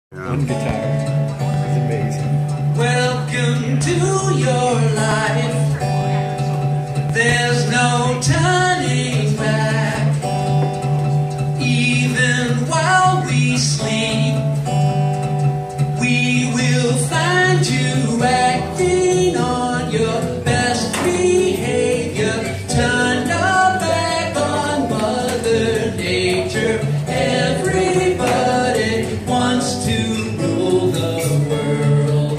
One guitar. It's amazing. Welcome to your life. There's no turning back. Even while we sleep, we will find you acting on your best behavior. Turn your back on Mother Nature. Everybody wants to rule the world.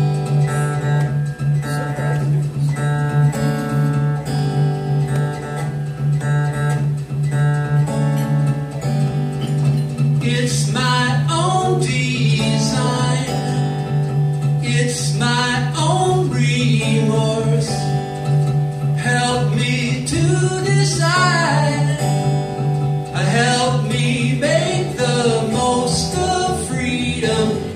It's my own design. It's my own remorse. Help me to decide. Help me make the most of freedom.